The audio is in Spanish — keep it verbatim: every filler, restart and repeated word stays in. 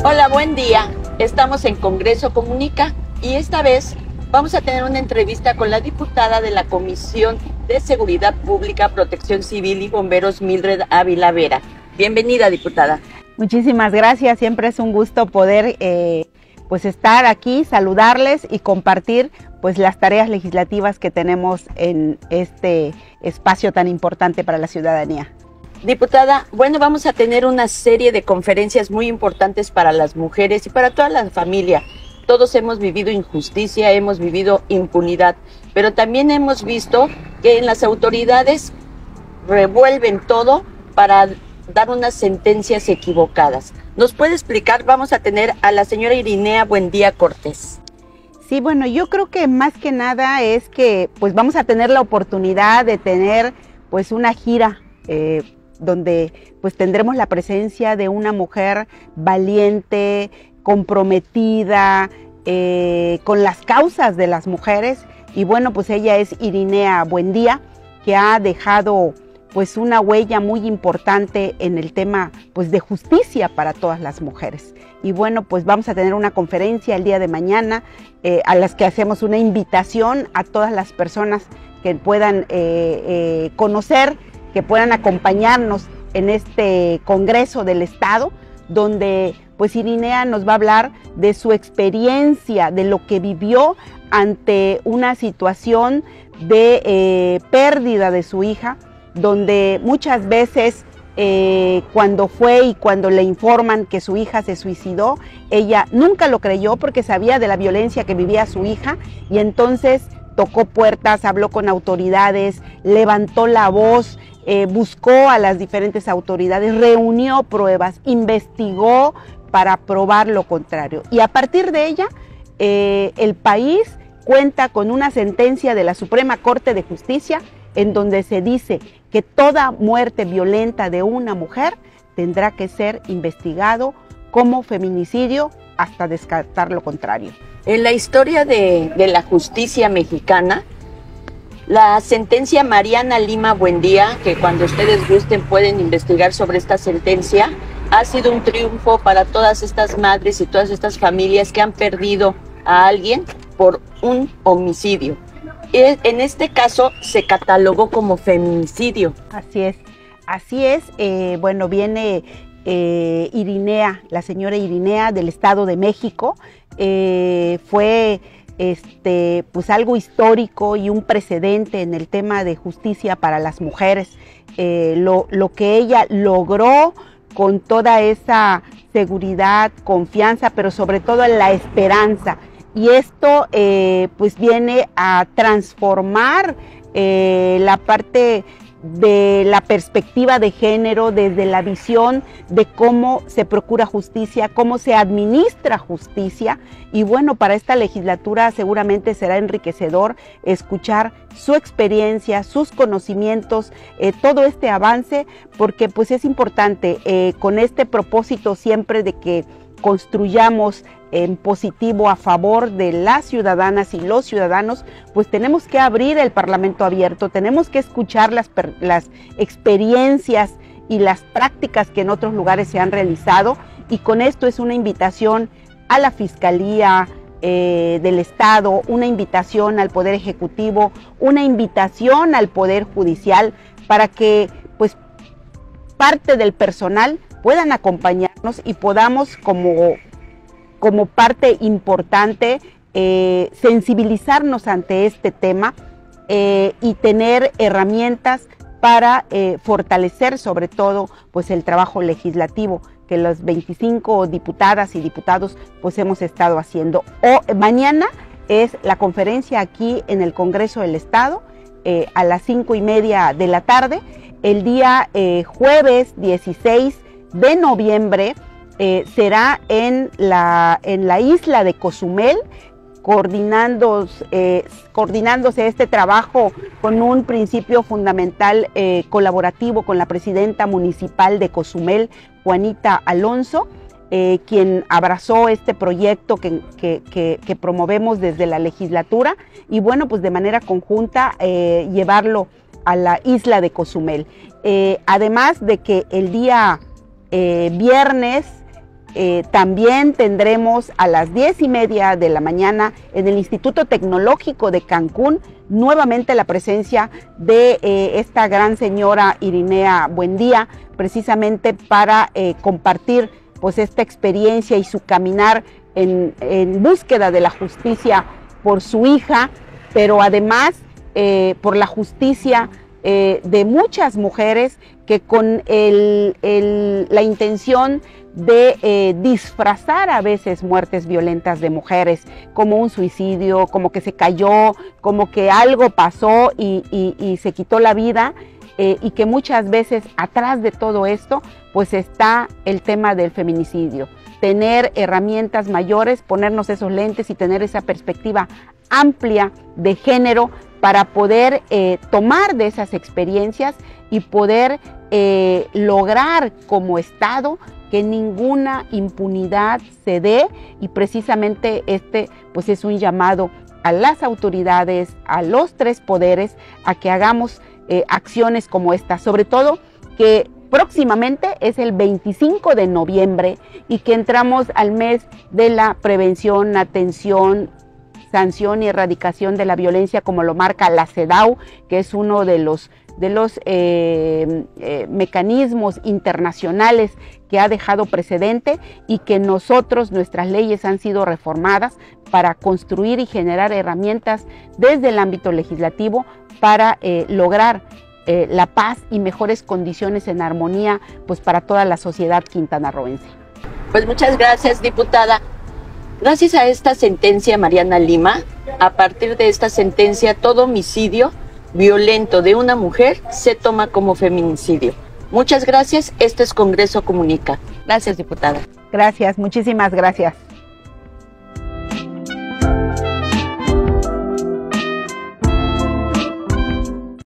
Hola, buen día. Estamos en Congreso Comunica y esta vez vamos a tener una entrevista con la diputada de la Comisión de Seguridad Pública, Protección Civil y Bomberos, Mildred Ávila Vera. Bienvenida, diputada. Muchísimas gracias. Siempre es un gusto poder eh, pues estar aquí, saludarles y compartir pues las tareas legislativas que tenemos en este espacio tan importante para la ciudadanía. Diputada, bueno, vamos a tener una serie de conferencias muy importantes para las mujeres y para toda la familia. Todos hemos vivido injusticia, hemos vivido impunidad, pero también hemos visto que en las autoridades revuelven todo para dar unas sentencias equivocadas. ¿Nos puede explicar? Vamos a tener a la señora Irinea Buendía Cortés. Sí, bueno, yo creo que más que nada es que pues vamos a tener la oportunidad de tener pues una gira eh, donde pues tendremos la presencia de una mujer valiente, comprometida, eh, con las causas de las mujeres. Y bueno, pues ella es Irinea Buendía, que ha dejado pues una huella muy importante en el tema pues de justicia para todas las mujeres. Y bueno, pues vamos a tener una conferencia el día de mañana eh, a las que hacemos una invitación a todas las personas que puedan eh, eh, conocer, que puedan acompañarnos en este Congreso del Estado, donde pues Irinea nos va a hablar de su experiencia, de lo que vivió ante una situación de eh, pérdida de su hija, donde muchas veces eh, cuando fue y cuando le informan que su hija se suicidó, ella nunca lo creyó porque sabía de la violencia que vivía su hija, y entonces tocó puertas, habló con autoridades, levantó la voz, eh, buscó a las diferentes autoridades, reunió pruebas, investigó para probar lo contrario. Y a partir de ella, eh, el país cuenta con una sentencia de la Suprema Corte de Justicia en donde se dice que toda muerte violenta de una mujer tendrá que ser investigado como feminicidio hasta descartar lo contrario. En la historia de, de la justicia mexicana, la sentencia Mariana Lima Buendía, que cuando ustedes gusten pueden investigar sobre esta sentencia, ha sido un triunfo para todas estas madres y todas estas familias que han perdido a alguien por un homicidio. En este caso se catalogó como feminicidio. Así es, así es. Eh, bueno, viene eh, Irinea, la señora Irinea del Estado de México. Eh, fue este, pues algo histórico y un precedente en el tema de justicia para las mujeres. Eh, lo, lo que ella logró con toda esa seguridad, confianza, pero sobre todo la esperanza. Y esto eh, pues viene a transformar eh, la parte de la perspectiva de género desde la visión de cómo se procura justicia, cómo se administra justicia. Y bueno, para esta legislatura seguramente será enriquecedor escuchar su experiencia, sus conocimientos, eh, todo este avance, porque pues es importante eh, con este propósito siempre de que construyamos en positivo a favor de las ciudadanas y los ciudadanos, pues tenemos que abrir el Parlamento abierto, tenemos que escuchar las, las experiencias y las prácticas que en otros lugares se han realizado, y con esto es una invitación a la Fiscalía eh, del Estado, una invitación al Poder Ejecutivo, una invitación al Poder Judicial para que pues parte del personal puedan acompañarnos y podamos como, como parte importante eh, sensibilizarnos ante este tema eh, y tener herramientas para eh, fortalecer sobre todo pues el trabajo legislativo que las veinticinco diputadas y diputados pues hemos estado haciendo. O, mañana es la conferencia aquí en el Congreso del Estado eh, a las cinco y media de la tarde. El día eh, jueves dieciséis de noviembre eh, será en la, en la isla de Cozumel, coordinándose, eh, coordinándose este trabajo con un principio fundamental eh, colaborativo con la presidenta municipal de Cozumel, Juanita Alonso, eh, quien abrazó este proyecto que, que, que, que promovemos desde la legislatura, y bueno, pues de manera conjunta eh, llevarlo a la isla de Cozumel. Eh, además de que el día eh, viernes Eh, también tendremos a las diez y media de la mañana en el Instituto Tecnológico de Cancún nuevamente la presencia de eh, esta gran señora Irinea Buendía, precisamente para eh, compartir pues esta experiencia y su caminar en, en búsqueda de la justicia por su hija, pero además eh, por la justicia eh, de muchas mujeres que con el, el, la intención de eh, disfrazar a veces muertes violentas de mujeres, como un suicidio, como que se cayó, como que algo pasó y, y, y se quitó la vida, eh, y que muchas veces atrás de todo esto pues está el tema del feminicidio. Tener herramientas mayores, ponernos esos lentes y tener esa perspectiva amplia de género para poder eh, tomar de esas experiencias y poder eh, lograr como Estado que ninguna impunidad se dé, y precisamente este pues es un llamado a las autoridades, a los tres poderes, a que hagamos eh, acciones como esta, sobre todo que próximamente es el veinticinco de noviembre y que entramos al mes de la prevención, atención, sanción y erradicación de la violencia, como lo marca la CEDAW, que es uno de los, de los eh, eh, mecanismos internacionales que ha dejado precedente, y que nosotros, nuestras leyes han sido reformadas para construir y generar herramientas desde el ámbito legislativo para eh, lograr eh, la paz y mejores condiciones en armonía pues para toda la sociedad quintanarroense. Pues muchas gracias, diputada. Gracias a esta sentencia, Mariana Lima, a partir de esta sentencia, todo homicidio violento de una mujer se toma como feminicidio. Muchas gracias. Este es Congreso Comunica. Gracias, diputada. Gracias, muchísimas gracias.